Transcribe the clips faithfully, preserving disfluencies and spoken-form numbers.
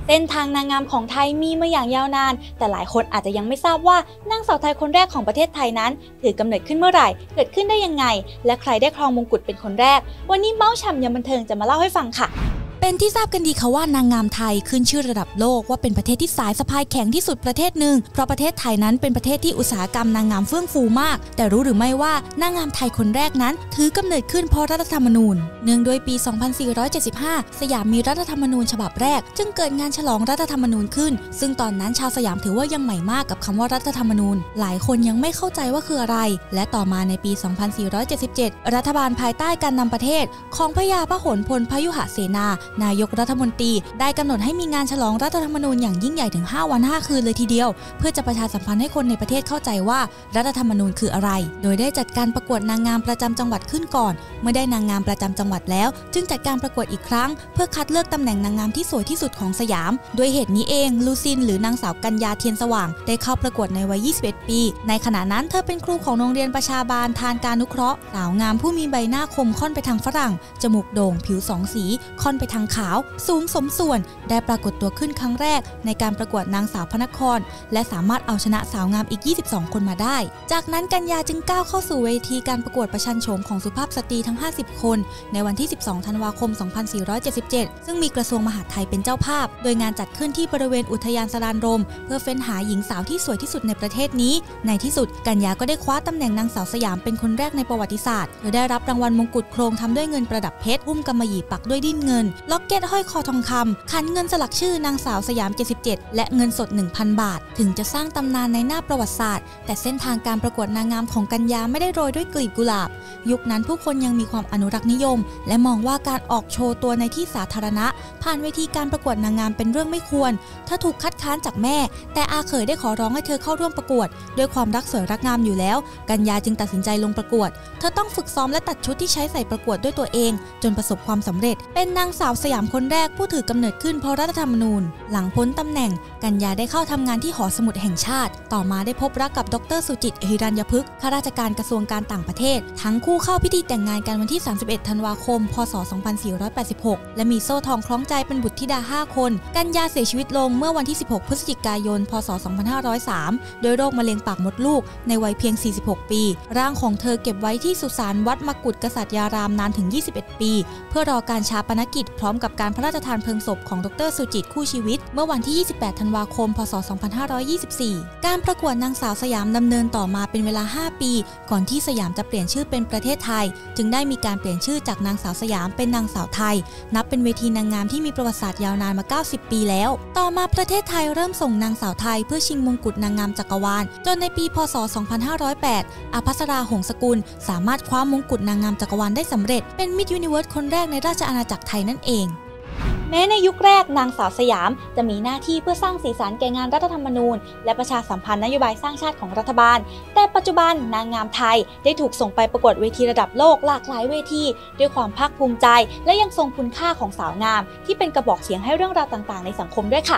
เส้นทางนางงามของไทยมีมาอย่างยาวนานแต่หลายคนอาจจะยังไม่ทราบว่านางสาวไทยคนแรกของประเทศไทยนั้นถือกำเนิดขึ้นเมื่อไหร่เกิดขึ้นได้ยังไงและใครได้ครองมงกุฎเป็นคนแรกวันนี้เมาส์ฉ่ำยามบันเทิงจะมาเล่าให้ฟังค่ะเป็นที่ทราบกันดีค่ะว่านางงามไทยขึ้นชื่อระดับโลกว่าเป็นประเทศที่สายสะพายแข็งที่สุดประเทศหนึ่งเพราะประเทศไทยนั้นเป็นประเทศที่อุตสาหกรรมนางงามเฟื่องฟูมากแต่รู้หรือไม่ว่านางงามไทยคนแรกนั้นถือกำเนิดขึ้นเพราะรัฐธรรมนูญเนื่องด้วยปี สองพันสี่ร้อยเจ็ดสิบห้า สยามมีรัฐธรรมนูญฉบับแรกจึงเกิดงานฉลองรัฐธรรมนูญขึ้นซึ่งตอนนั้นชาวสยามถือว่ายังใหม่มากกับคำว่ารัฐธรรมนูญหลายคนยังไม่เข้าใจว่าคืออะไรและต่อมาในปี สองพันสี่ร้อยเจ็ดสิบเจ็ด รัฐบาลภายใต้การนำประเทศของพระยาพหลพลพยุหเสนานายกรัฐมนตรีได้กำหนดให้มีงานฉลองรัฐธรรมนูญอย่างยิ่งใหญ่ถึงห้าวันห้าคืนเลยทีเดียวเพื่อจะประชาสัมพันธ์ให้คนในประเทศเข้าใจว่ารัฐธรรมนูญคืออะไรโดยได้จัดการประกวดนางงามประจำจังหวัดขึ้นก่อนเมื่อได้นางงามประจำจังหวัดแล้วจึงจัดการประกวดอีกครั้งเพื่อคัดเลือกตำแหน่งนางงามที่สวยที่สุดของสยามด้วยเหตุนี้เองลูซินหรือนางสาวกัญญาเทียนสว่างได้เข้าประกวดในวัยยี่สิบเอ็ดปีในขณะนั้นเธอเป็นครูของโรงเรียนประชาบาลทานการนุเคราะห์สาวงามผู้มีใบหน้าคมค่อนไปทางฝรั่งจมูกโด่งผิวสองสีค่อนไปทางขาวสูงสมส่วนได้ปรากฏตัวขึ้นครั้งแรกในการประกวดนางสาวพระนครและสามารถเอาชนะสาวงามอีกยี่สิบสองคนมาได้จากนั้นกัญญาจึงก้าวเข้าสู่เวทีการประกวดประชันโฉมของสุภาพสตรีทั้งห้าสิบคนในวันที่สิบสองธันวาคมสองพันสี่ร้อยเจ็ดสิบเจ็ดซึ่งมีกระทรวงมหาดไทยเป็นเจ้าภาพโดยงานจัดขึ้นที่บริเวณอุทยานสรานรมเพื่อเฟ้นหาหญิงสาวที่สวยที่สุดในประเทศนี้ในที่สุดกัญญาก็ได้คว้าตำแหน่งนางสาวสยามเป็นคนแรกในประวัติศาสตร์โดยได้รับรางวัลมงกุฎโครงทำด้วยเงินประดับเพชรหุ้มกำมะหยี่ปักด้วยดิ้นเงินล็อกเก็ตห้อยคอทองคำขันเงินสลักชื่อนางสาวสยามเจ็ดสิบเจ็ดและเงินสด หนึ่งพัน บาทถึงจะสร้างตำนานในหน้าประวัติศาสตร์แต่เส้นทางการประกวดนางงามของกัญญาไม่ได้โรยด้วยกลีบกุหลาบยุคนั้นผู้คนยังมีความอนุรักษ์นิยมและมองว่าการออกโชว์ตัวในที่สาธารณะผ่านเวทีการประกวดนางงามเป็นเรื่องไม่ควรเธอถูกคัดค้านจากแม่แต่อาเขยได้ขอร้องให้เธอเข้าร่วมประกวดด้วยความรักสวยรักงามอยู่แล้วกัญญาจึงตัดสินใจลงประกวดเธอต้องฝึกซ้อมและตัดชุดที่ใช้ใส่ประกวดด้วยตัวเองจนประสบความสำเร็จเป็นนางสาวสยามคนแรกผู้ถือกำเนิดขึ้นเพราะรัฐธรรมนูญหลังพ้นตำแหน่งกัญญาได้เข้าทำงานที่หอสมุดแห่งชาติต่อมาได้พบรักกับดรสุจิตหิรัญญพฤกษ์ข้าราชการกระทรวงการต่างประเทศทั้งคู่เข้าพิธีแต่งงานกันวันที่สามสิบเอ็ดธันวาคมพ.ศ. สองพันสี่ร้อยแปดสิบหกและมีโซ่ทองคล้องใจเป็นบุตรธิดาห้าคนกัญญาเสียชีวิตลงเมื่อวันที่สิบหกพฤศจิกายนพ.ศ. สองพันห้าร้อยสามด้วยโรคมะเร็งปากมดลูกในวัยเพียงสี่สิบหกปีร่างของเธอเก็บไว้ที่สุสานวัดมกุฏกษัตริยารามนานถึงยี่สิบเอ็ดปีเพื่อรอการฌาปนกิจพร้อมกับการพระราชทานเพลิงศพของดรสุจิตคู่ชีวิตเมื่อวันที่ยี่สิบแปดธันวาคมพ.ศ. สองพันห้าร้อยยี่สิบสี่การประกวดนางสาวสยามดำเนินต่อมาเป็นเวลาห้าปีก่อนที่สยามจะเปลี่ยนชื่อเป็นประเทศไทยจึงได้มีการเปลี่ยนชื่อจากนางสาวสยามเป็นนางสาวไทยนับเป็นเวทีนางงามที่มีประวัติศาสตร์ยาวนานมาเก้าสิบปีแล้วต่อมาประเทศไทยเริ่มส่งนางสาวไทยเพื่อชิงมงกุฎนางงามจักรวาลจนในปีพ.ศ. สองพันห้าร้อยแปดอภัสราหงสกุลสามารถคว้ามงกุฎนางงามจักรวาลได้สำเร็จเป็นมิสยูนิเวิร์สคนแรกในราชอาณาจักรไทยนั่นเองแม้ในยุคแรกนางสาวสยามจะมีหน้าที่เพื่อสร้างสีสันแก่งานรัฐธรรมนูญและประชาสัมพันธ์นโยบายสร้างชาติของรัฐบาลแต่ปัจจุบันนางงามไทยได้ถูกส่งไปประกวดเวทีระดับโลกหลากหลายเวทีด้วยความภาคภูมิใจและยังทรงคุณค่าของสาวงามที่เป็นกระบอกเสียงให้เรื่องราวต่างๆในสังคมด้วยค่ะ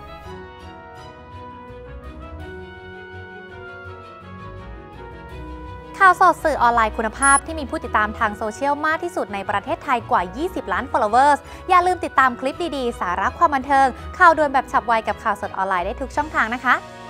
ข่าวสดสื่อออนไลน์คุณภาพที่มีผู้ติดตามทางโซเชียลมากที่สุดในประเทศไทยกว่ายี่สิบล้าน followers อย่าลืมติดตามคลิปดีๆสาระความบันเทิงข่าวด่วนแบบฉับไวกับข่าวสดออนไลน์ได้ทุกช่องทางนะคะ